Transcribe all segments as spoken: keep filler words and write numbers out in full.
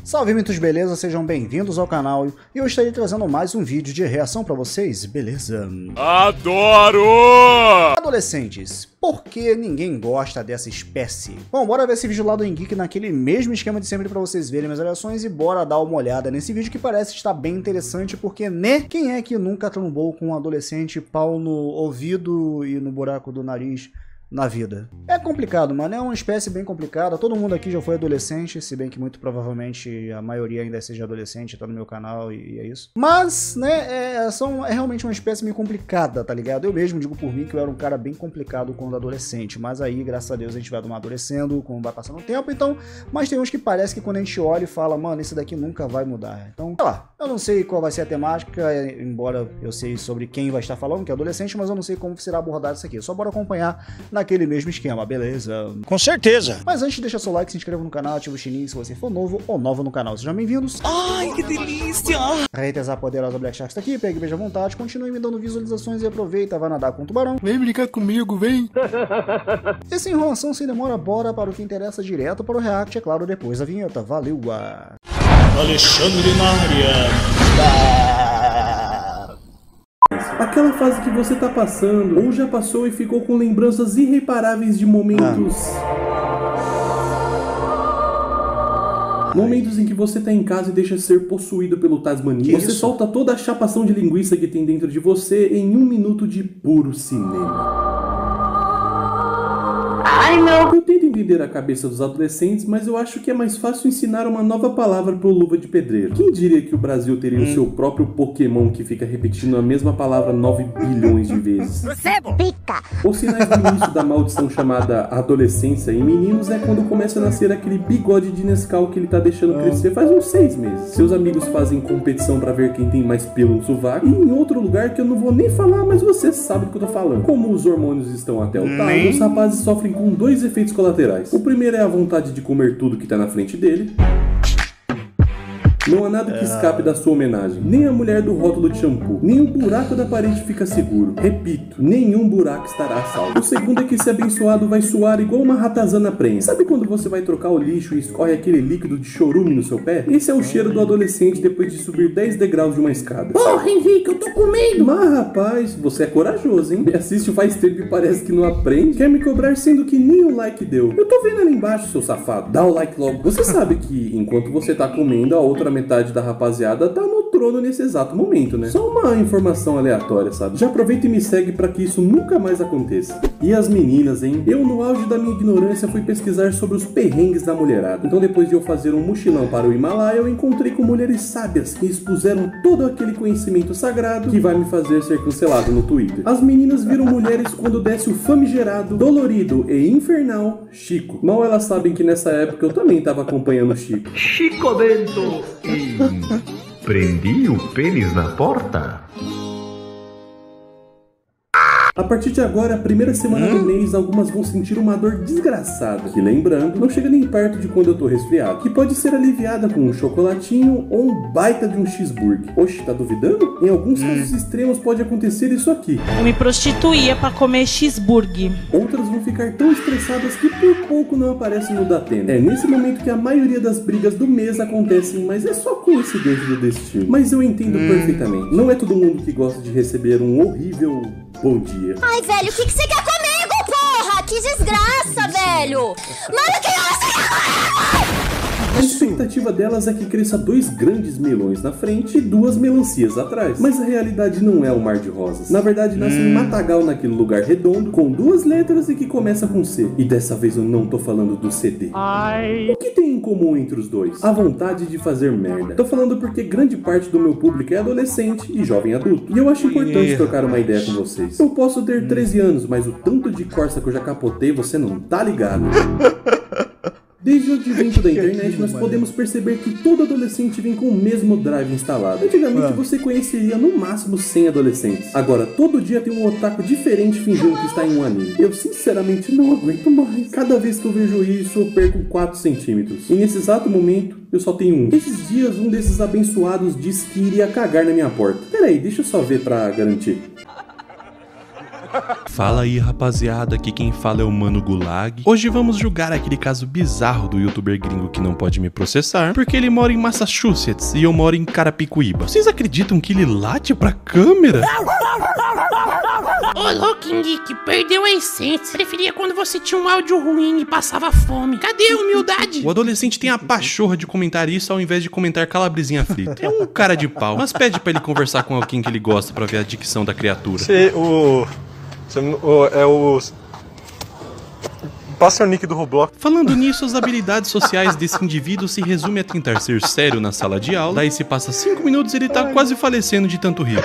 Salve, mitos, beleza? Sejam bem-vindos ao canal e eu estarei trazendo mais um vídeo de reação pra vocês, beleza? Adoro! Adolescentes, por que ninguém gosta dessa espécie? Bom, bora ver esse vídeo lá do Engeek naquele mesmo esquema de sempre pra vocês verem minhas reações e bora dar uma olhada nesse vídeo que parece estar bem interessante porque, né? Quem é que nunca trombou com um adolescente pau no ouvido e no buraco do nariz na vida? É complicado, mano, é uma espécie bem complicada, todo mundo aqui já foi adolescente, se bem que muito provavelmente a maioria ainda seja adolescente, tá no meu canal e, e é isso. Mas, né, é, são, é realmente uma espécie meio complicada, tá ligado? Eu mesmo digo por mim que eu era um cara bem complicado quando adolescente, mas aí, graças a Deus, a gente vai amadurecendo, como vai passando o tempo, então, mas tem uns que parece que quando a gente olha e fala, mano, esse daqui nunca vai mudar. Então, sei lá, eu não sei qual vai ser a temática, embora eu sei sobre quem vai estar falando, que é adolescente, mas eu não sei como será abordado isso aqui, só bora acompanhar na aquele mesmo esquema, beleza? Com certeza! Mas antes, deixa seu like, se inscreva no canal, ativa o sininho se você for novo ou nova no canal. Sejam bem-vindos. Ai, que delícia! A Retesar Poderosa Black Shark está aqui, pegue beijo à vontade, continue me dando visualizações e aproveita, vai nadar com o tubarão. Vem brincar comigo, vem! E sem enrolação, sem demora, bora para o que interessa direto para o react, é claro, depois da vinheta. Valeu! Alexandre na área! Aquela fase que você tá passando, ou já passou e ficou com lembranças irreparáveis de momentos... Ah. Momentos em que você tá em casa e deixa ser possuído pelo Tasmania. Você solta toda a chapação de linguiça que tem dentro de você em um minuto de puro cinema. Ai, não. Eu tento entender a cabeça dos adolescentes, mas eu acho que é mais fácil ensinar uma nova palavra pro Luva de Pedreiro. Quem diria que o Brasil teria hum. o seu próprio Pokémon que fica repetindo a mesma palavra nove bilhões de vezes? Sebo. Pica. Os sinais do início da maldição chamada adolescência em meninos é quando começa a nascer aquele bigode de Nescau que ele tá deixando crescer faz uns seis meses. Seus amigos fazem competição pra ver quem tem mais pelo no sovaco. E em outro lugar que eu não vou nem falar, mas você sabe do que eu tô falando. Como os hormônios estão até o talo, os rapazes sofrem com dois efeitos colaterais. O primeiro é a vontade de comer tudo que tá na frente dele. Não há nada que escape da sua homenagem. Nem a mulher do rótulo de shampoo. Nem o buraco da parede fica seguro. Repito, nenhum buraco estará a salvo. O segundo é que esse abençoado vai suar igual uma ratazana prenha. Sabe quando você vai trocar o lixo e escorre aquele líquido de chorume no seu pé? Esse é o cheiro do adolescente depois de subir dez degraus de uma escada. Porra, Henrique, eu tô com medo! Mas rapaz, você é corajoso, hein? Me assiste faz tempo e parece que não aprende. Quer me cobrar sendo que nem o like deu. Eu tô vendo ali embaixo, seu safado. Dá o like logo. Você sabe que enquanto você tá comendo, a outra metade da rapaziada tá no trono nesse exato momento, né? Só uma informação aleatória, sabe? Já aproveita e me segue pra que isso nunca mais aconteça. E as meninas, hein? Eu, no auge da minha ignorância, fui pesquisar sobre os perrengues da mulherada. Então, depois de eu fazer um mochilão para o Himalaia, eu encontrei com mulheres sábias que expuseram todo aquele conhecimento sagrado que vai me fazer ser cancelado no Twitter. As meninas viram mulheres quando desce o famigerado, dolorido e infernal Chico. Mal elas sabem que nessa época eu também tava acompanhando o Chico. Chico Bento e prendi o pênis na porta? A partir de agora, a primeira semana hum? do mês, algumas vão sentir uma dor desgraçada, que lembrando, não chega nem perto de quando eu tô resfriado, que pode ser aliviada com um chocolatinho ou um baita de um cheeseburger. Oxe, tá duvidando? Em alguns hum. casos extremos pode acontecer isso aqui. Eu me prostituía pra comer cheeseburger. Outras vão ficar tão estressadas que por pouco não aparecem no Datena. É nesse momento que a maioria das brigas do mês acontecem, mas é só coincidência do destino. Mas eu entendo hum. perfeitamente. Não é todo mundo que gosta de receber um horrível bom dia. Ai, velho, o que, que você quer comigo, porra? Que desgraça, velho! Mano, que hora você quer comigo? A expectativa delas é que cresça dois grandes melões na frente e duas melancias atrás. Mas a realidade não é um mar de rosas. Na verdade, nasce hum. um matagal naquele lugar redondo, com duas letras e que começa com C. E dessa vez eu não tô falando do C D. Ai. O que tem em comum entre os dois? A vontade de fazer merda. Tô falando porque grande parte do meu público é adolescente e jovem adulto. E eu acho importante trocar uma ideia com vocês. Eu posso ter treze anos, mas o tanto de Corsa que eu já capotei, você não tá ligado. Desde o advento da internet, nós podemos perceber que todo adolescente vem com o mesmo drive instalado. Antigamente, você conheceria no máximo cem adolescentes. Agora, todo dia tem um otaku diferente fingindo que está em um anime. Eu, sinceramente, não aguento mais. Cada vez que eu vejo isso, eu perco quatro centímetros. E nesse exato momento, eu só tenho um. Esses dias, um desses abençoados disse que iria cagar na minha porta. Pera aí, deixa eu só ver pra garantir. Fala aí, rapaziada, aqui quem fala é o Mano Gulag. Hoje vamos julgar aquele caso bizarro do youtuber gringo que não pode me processar, porque ele mora em Massachusetts e eu moro em Carapicuíba. Vocês acreditam que ele late pra câmera? Ô, louco, Geek, perdeu a essência. Preferia quando você tinha um áudio ruim e passava fome. Cadê a humildade? O adolescente tem a pachorra de comentar isso ao invés de comentar calabresinha frita. É um cara de pau, mas pede pra ele conversar com alguém que ele gosta pra ver a dicção da criatura. Você, o... Você, o é o... Passa o nick do Roblox. Falando nisso, as habilidades sociais desse indivíduo se resume a tentar ser sério na sala de aula, daí se passa cinco minutos e ele tá quase falecendo de tanto rir.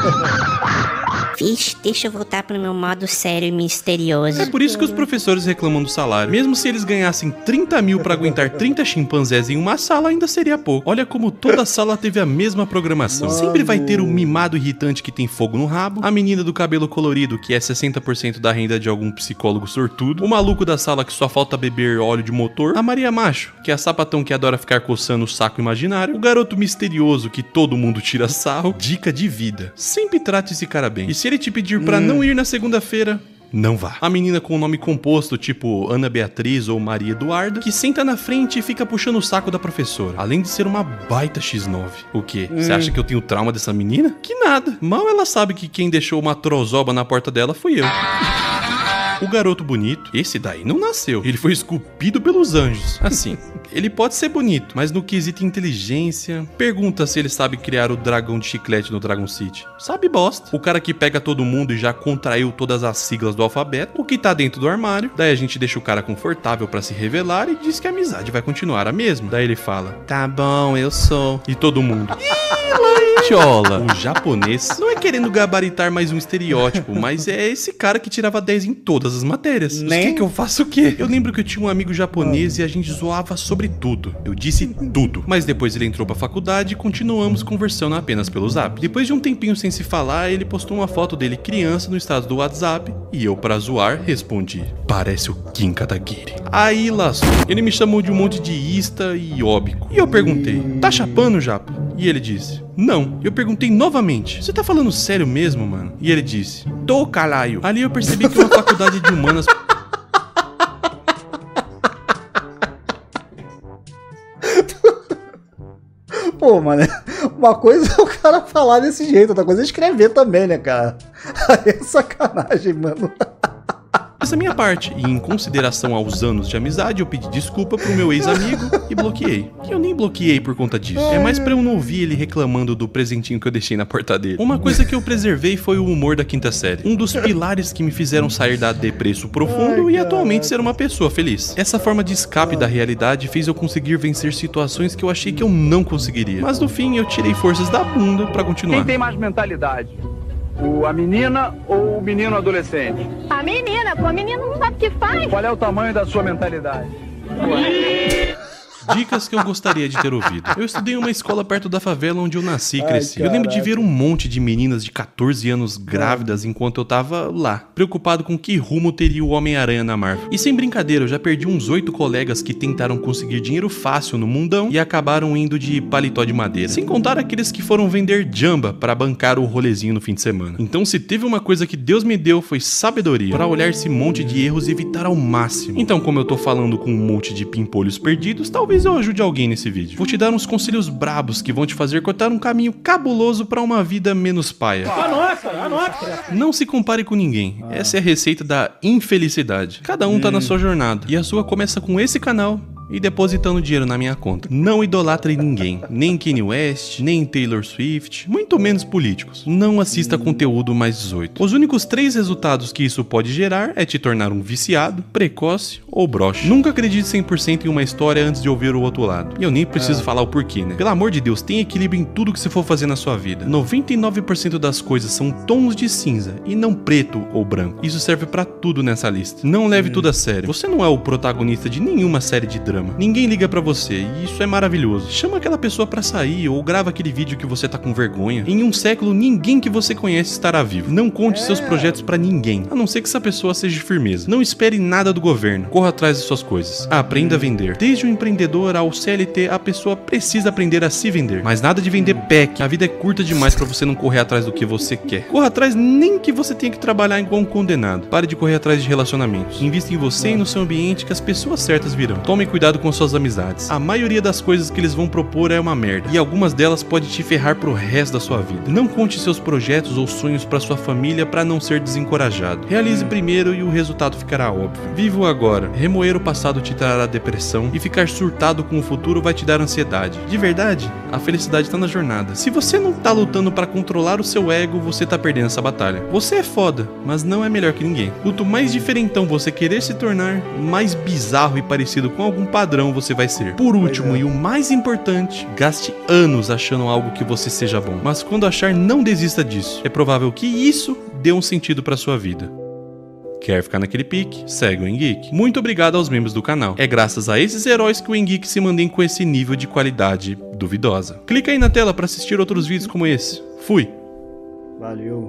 Vixe, deixa eu voltar pro meu modo sério e misterioso. É por isso que os professores reclamam do salário. Mesmo se eles ganhassem trinta mil pra aguentar trinta chimpanzés em uma sala, ainda seria pouco. Olha como toda sala teve a mesma programação. Mano. Sempre vai ter o mimado irritante que tem fogo no rabo, a menina do cabelo colorido que é sessenta por cento da renda de algum psicólogo sortudo, o maluco da sala que só falta beber óleo de motor, a Maria Macho, que é a sapatão que adora ficar coçando o saco imaginário, o garoto misterioso que todo mundo tira sarro. Dica de vida: sempre trate esse cara bem. E se ele te pedir pra hum. não ir na segunda-feira, não vá. A menina com o nome composto, tipo Ana Beatriz ou Maria Eduarda, que senta na frente e fica puxando o saco da professora. Além de ser uma baita xis nove. O quê? Você hum. acha que eu tenho trauma dessa menina? Que nada. Mal ela sabe que quem deixou uma trozoba na porta dela fui eu. O garoto bonito, esse daí não nasceu. Ele foi esculpido pelos anjos. Assim, ele pode ser bonito, mas no quesito inteligência... Pergunta se ele sabe criar o dragão de chiclete no Dragon City. Sabe bosta. O cara que pega todo mundo e já contraiu todas as siglas do alfabeto, o que tá dentro do armário. Daí a gente deixa o cara confortável pra se revelar e diz que a amizade vai continuar a mesma. Daí ele fala, tá bom, eu sou. E todo mundo... Tchola. O japonês não é querendo gabaritar mais um estereótipo, mas é esse cara que tirava dez em todas as matérias. Nem... Que que eu faço o quê? Eu lembro que eu tinha um amigo japonês e a gente zoava sobre tudo. Eu disse tudo. Mas depois ele entrou pra faculdade e continuamos conversando apenas pelo zap. Depois de um tempinho sem se falar, ele postou uma foto dele criança no estado do WhatsApp e eu, pra zoar, respondi, parece o Kim Kataguiri. Aí lascou. Ele me chamou de um monte de ista e óbico. E eu perguntei, tá chapando, japa? E ele disse, não. Eu perguntei novamente, você tá falando sério mesmo, mano? E ele disse, tô, caralho. Ali eu percebi que uma faculdade de humanas... Pô, mano, uma coisa é o cara falar desse jeito, outra coisa é escrever também, né, cara? Aí é sacanagem, mano. Essa é a minha parte, e em consideração aos anos de amizade, eu pedi desculpa pro meu ex-amigo e bloqueei. Que eu nem bloqueei por conta disso. É mais pra eu não ouvir ele reclamando do presentinho que eu deixei na porta dele. Uma coisa que eu preservei foi o humor da quinta série. Um dos pilares que me fizeram sair da depresso profundo e atualmente ser uma pessoa feliz. Essa forma de escape da realidade fez eu conseguir vencer situações que eu achei que eu não conseguiria. Mas no fim, eu tirei forças da bunda pra continuar. Quem tem mais mentalidade? O, a menina ou o menino adolescente? A menina, pô, a menina não sabe o que faz. Qual é o tamanho da sua mentalidade? Dicas que eu gostaria de ter ouvido. Eu estudei em uma escola perto da favela onde eu nasci e cresci. Ai, eu lembro de ver um monte de meninas de catorze anos grávidas enquanto eu tava lá, preocupado com que rumo teria o Homem-Aranha na Marvel. E sem brincadeira, eu já perdi uns oito colegas que tentaram conseguir dinheiro fácil no mundão e acabaram indo de paletó de madeira. Sem contar aqueles que foram vender jamba para bancar o rolezinho no fim de semana. Então, se teve uma coisa que Deus me deu, foi sabedoria para olhar esse monte de erros e evitar ao máximo. Então, como eu tô falando com um monte de pimpolhos perdidos, talvez Talvez eu ajude alguém nesse vídeo. Vou te dar uns conselhos brabos que vão te fazer cortar um caminho cabuloso pra uma vida menos paia. Anota, anota. Não se compare com ninguém. Essa é a receita da infelicidade. Cada um tá na sua jornada. E a sua começa com esse canal e depositando dinheiro na minha conta. Não idolatre ninguém, nem Kanye West, nem Taylor Swift, muito menos políticos. Não assista conteúdo mais dezoito. Os únicos três resultados que isso pode gerar é te tornar um viciado, precoce ou broxe. Nunca acredite cem por cento em uma história antes de ouvir o outro lado. E eu nem preciso é. falar o porquê, né? Pelo amor de Deus, tem equilíbrio em tudo que você for fazer na sua vida. noventa e nove por cento das coisas são tons de cinza e não preto ou branco. Isso serve pra tudo nessa lista. Não leve hum. tudo a sério. Você não é o protagonista de nenhuma série de drama. Ninguém liga pra você e isso é maravilhoso. Chama aquela pessoa pra sair ou grava aquele vídeo que você tá com vergonha. Em um século, ninguém que você conhece estará vivo. Não conte é. seus projetos pra ninguém, a não ser que essa pessoa seja firmeza. Não espere nada do governo. Corra corra atrás de suas coisas. Aprenda a vender. Desde o empreendedor ao C L T, a pessoa precisa aprender a se vender. Mas nada de vender pack. A vida é curta demais pra você não correr atrás do que você quer. Corra atrás nem que você tenha que trabalhar igual um condenado. Pare de correr atrás de relacionamentos. Invista em você e no seu ambiente que as pessoas certas virão. Tome cuidado com suas amizades. A maioria das coisas que eles vão propor é uma merda. E algumas delas podem te ferrar pro resto da sua vida. Não conte seus projetos ou sonhos pra sua família pra não ser desencorajado. Realize primeiro e o resultado ficará óbvio. Viva o agora. Remoer o passado te trará depressão e ficar surtado com o futuro vai te dar ansiedade. De verdade, a felicidade tá na jornada. Se você não tá lutando pra controlar o seu ego, você tá perdendo essa batalha. Você é foda, mas não é melhor que ninguém. Quanto mais diferentão você querer se tornar, mais bizarro e parecido com algum padrão você vai ser. Por último, e o mais importante, gaste anos achando algo que você seja bom. Mas quando achar, não desista disso. É provável que isso dê um sentido pra sua vida. Quer ficar naquele pique? Segue o Engeek. Muito obrigado aos membros do canal. É graças a esses heróis que o Engeek se mantém com esse nível de qualidade duvidosa. Clica aí na tela para assistir outros vídeos como esse. Fui! Valeu!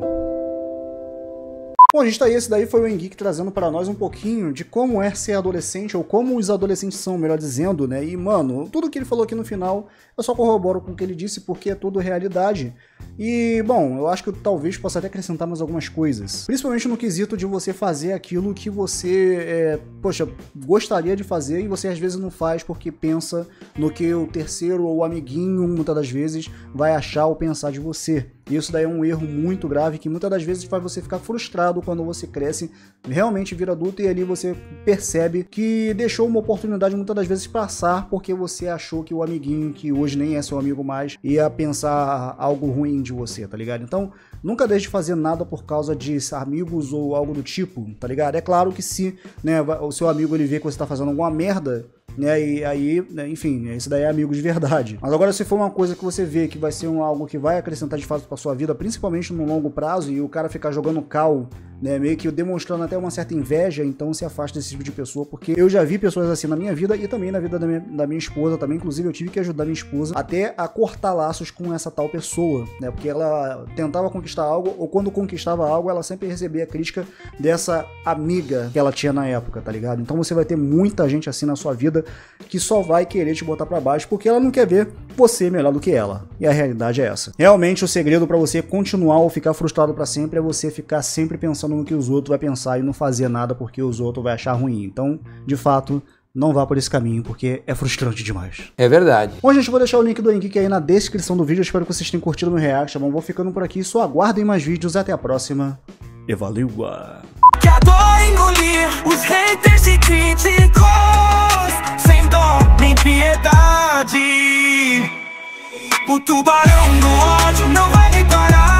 Bom, gente, tá aí, esse daí foi o Engeek trazendo para nós um pouquinho de como é ser adolescente, ou como os adolescentes são, melhor dizendo, né? E, mano, tudo que ele falou aqui no final, eu só corroboro com o que ele disse, porque é tudo realidade. E, bom, eu acho que eu talvez possa até acrescentar mais algumas coisas. Principalmente no quesito de você fazer aquilo que você, é, poxa, gostaria de fazer e você às vezes não faz porque pensa no que o terceiro ou o amiguinho, muitas das vezes, vai achar ou pensar de você. E isso daí é um erro muito grave que muitas das vezes faz você ficar frustrado quando você cresce, realmente vira adulto e ali você percebe que deixou uma oportunidade muitas das vezes passar porque você achou que o amiguinho, que hoje nem é seu amigo mais, ia pensar algo ruim de você, tá ligado? Então, nunca deixe de fazer nada por causa de amigos ou algo do tipo, tá ligado? É claro que se, né, o seu amigo ele vê que você tá fazendo alguma merda, né, e aí, né, enfim, isso daí é amigo de verdade. Mas agora se for uma coisa que você vê que vai ser um, algo que vai acrescentar de fato pra sua vida, principalmente no longo prazo, e o cara ficar jogando cal, né, meio que demonstrando até uma certa inveja, então se afaste desse tipo de pessoa, porque eu já vi pessoas assim na minha vida e também na vida da minha, da minha esposa também, inclusive eu tive que ajudar minha esposa até a cortar laços com essa tal pessoa, né, porque ela tentava conquistar algo, ou quando conquistava algo, ela sempre recebia a crítica dessa amiga que ela tinha na época, tá ligado? Então você vai ter muita gente assim na sua vida que só vai querer te botar pra baixo porque ela não quer ver você melhor do que ela. E a realidade é essa. Realmente o segredo pra você continuar ou ficar frustrado pra sempre é você ficar sempre pensando no que os outros vão pensar e não fazer nada porque os outros vão achar ruim. Então, de fato, não vá por esse caminho, porque é frustrante demais. É verdade. Bom, gente, vou deixar o link do Engeek aí na descrição do vídeo. Eu espero que vocês tenham curtido meu react, tá bom? Vou ficando por aqui, só aguardem mais vídeos. Até a próxima. E valeu! Que a dor engolir os haters e críticos, sem dó nem piedade. O tubarão do ódio não vai me parar.